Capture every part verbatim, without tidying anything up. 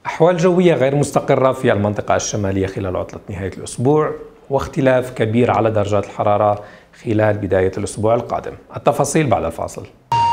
أحوال جوية غير مستقرة في المنطقة الشمالية خلال عطلة نهاية الأسبوع، واختلاف كبير على درجات الحرارة خلال بداية الأسبوع القادم. التفاصيل بعد الفاصل.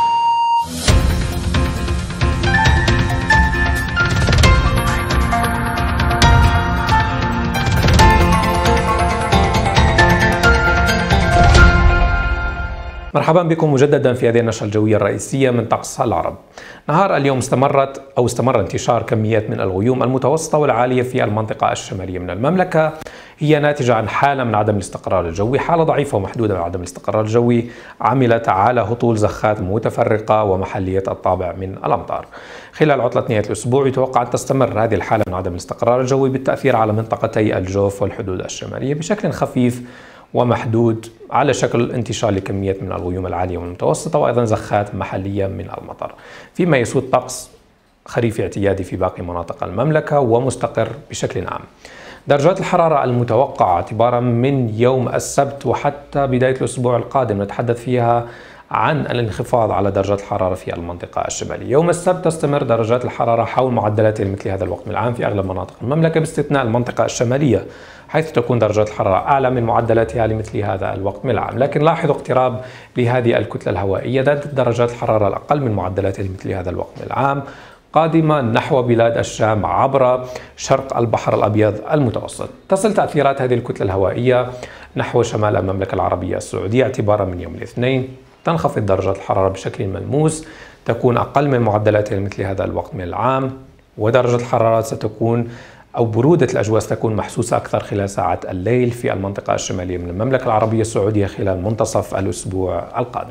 مرحبا بكم مجددا في هذه النشرة الجوية الرئيسية من طقس العرب. نهار اليوم استمرت أو استمر انتشار كميات من الغيوم المتوسطة والعالية في المنطقة الشمالية من المملكة، هي ناتجة عن حالة من عدم الاستقرار الجوي، حالة ضعيفة ومحدودة من عدم الاستقرار الجوي عملت على هطول زخات متفرقة ومحلية الطابع من الأمطار. خلال عطلة نهاية الأسبوع يتوقع أن تستمر هذه الحالة من عدم الاستقرار الجوي بالتأثير على منطقتي الجوف والحدود الشمالية بشكل خفيف ومحدود على شكل انتشار لكميات من الغيوم العالية والمتوسطة وأيضا زخات محلية من المطر، فيما يسود طقس خريفي اعتيادي في باقي مناطق المملكة ومستقر بشكل عام. درجات الحرارة المتوقعة اعتبارا من يوم السبت وحتى بداية الأسبوع القادم نتحدث فيها عن الانخفاض على درجات الحرارة في المنطقة الشمالية. يوم السبت تستمر درجات الحرارة حول معدلات مثل هذا الوقت من العام في أغلب مناطق المملكة باستثناء المنطقة الشمالية، حيث تكون درجات الحرارة أعلى من معدلاتها لمثل هذا الوقت من العام. لكن لاحظوا اقتراب لهذه الكتلة الهوائية ذات درجات الحرارة الأقل من معدلاتها لمثل هذا الوقت من العام قادمة نحو بلاد الشام عبر شرق البحر الأبيض المتوسط. تصل تأثيرات هذه الكتلة الهوائية نحو شمال المملكة العربية السعودية اعتبارا من يوم الاثنين، تنخفض درجات الحرارة بشكل ملموس، تكون أقل من معدلاتها لمثل هذا الوقت من العام، ودرجة الحرارة ستكون أو برودة الأجواء ستكون محسوسة أكثر خلال ساعات الليل في المنطقة الشمالية من المملكة العربية السعودية خلال منتصف الأسبوع القادم.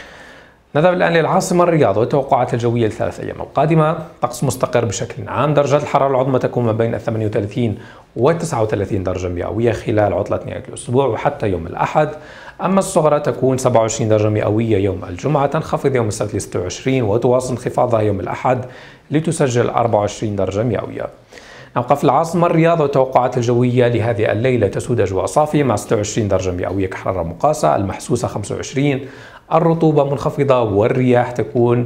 نذهب الآن للعاصمة الرياض والتوقعات الجوية للثلاث أيام القادمة. طقس مستقر بشكل عام، درجات الحرارة العظمى تكون ما بين ثمانية وثلاثين و تسعة وثلاثين درجة مئوية خلال عطلة نهاية الأسبوع وحتى يوم الأحد، أما الصغرى تكون سبعة وعشرين درجة مئوية يوم الجمعة، تنخفض يوم السبت ل ستة وعشرين وتواصل انخفاضها يوم الأحد لتسجل أربعة وعشرين درجة مئوية. نبقى في العاصمة الرياض والتوقعات الجوية لهذه الليلة تسود أجواء صافية مع ستة وعشرين درجة مئوية كحرارة مقاسة، المحسوسة خمسة وعشرين، الرطوبة منخفضة والرياح تكون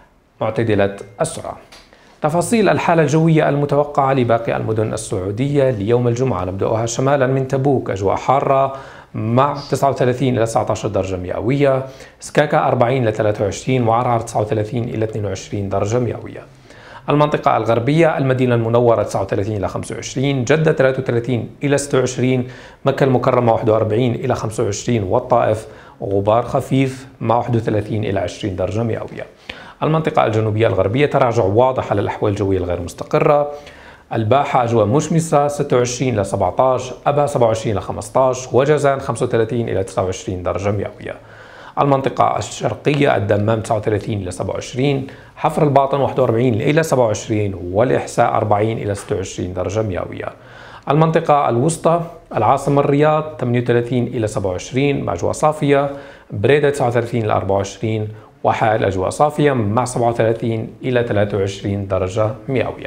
معتدلة السرعة. تفاصيل الحالة الجوية المتوقعة لباقي المدن السعودية ليوم الجمعة نبدأها شمالا من تبوك أجواء حارة مع تسعة وثلاثين إلى تسعة عشر درجة مئوية، سكاكا أربعين إلى ثلاثة وعشرين وعرعر تسعة وثلاثين إلى اثنين وعشرين درجة مئوية. المنطقة الغربية المدينة المنورة تسعة وثلاثين إلى خمسة وعشرين، جدة ثلاثة وثلاثين إلى ستة وعشرين، مكة المكرمة واحد وأربعين إلى خمسة وعشرين والطائف غبار خفيف مع واحد وثلاثين إلى عشرين درجة مئوية. المنطقة الجنوبية الغربية تراجع واضح على الأحوال الجوية الغير مستقرة، الباحة أجواء مشمسة ستة وعشرين إلى سبعة عشر، أبها سبعة وعشرين إلى خمسة عشر وجازان خمسة وثلاثين إلى تسعة وعشرين درجة مئوية. المنطقة الشرقية الدمام تسعة وثلاثين إلى سبعة وعشرين، حفر الباطن واحد وأربعين إلى سبعة وعشرين والإحساء أربعين إلى ستة وعشرين درجة مئوية. المنطقة الوسطى العاصمة الرياض ثمانية وثلاثين إلى سبعة وعشرين مع أجواء صافية، بريدة تسعة وثلاثين إلى أربعة وعشرين وحائل أجواء صافية مع سبعة وثلاثين إلى ثلاثة وعشرين درجة مئوية.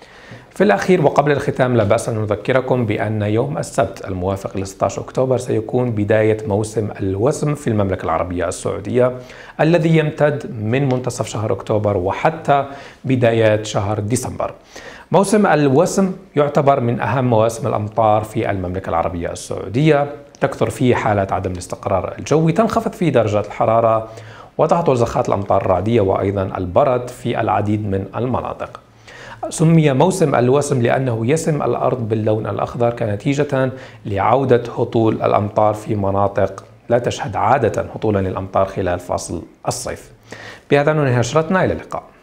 في الأخير وقبل الختام لا بأس أن نذكركم بأن يوم السبت الموافق ل ستة عشر أكتوبر سيكون بداية موسم الوسم في المملكة العربية السعودية الذي يمتد من منتصف شهر أكتوبر وحتى بدايات شهر ديسمبر. موسم الوسم يعتبر من أهم مواسم الأمطار في المملكة العربية السعودية، تكثر فيه حالات عدم الاستقرار الجوي، تنخفض فيه درجات الحرارة وتهطل زخات الأمطار الرعدية وأيضا البرد في العديد من المناطق. سمي موسم الوسم لأنه يسم الأرض باللون الأخضر كنتيجة لعودة هطول الأمطار في مناطق لا تشهد عادة هطولا للأمطار خلال فصل الصيف. بهذا ننهي نشرتنا، إلى اللقاء.